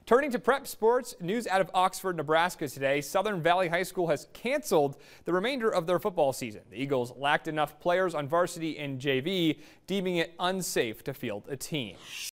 Turning to prep sports, news out of Oxford, Nebraska today. Southern Valley High School has canceled the remainder of their football season. The Eagles lacked enough players on varsity and JV, deeming it unsafe to field a team.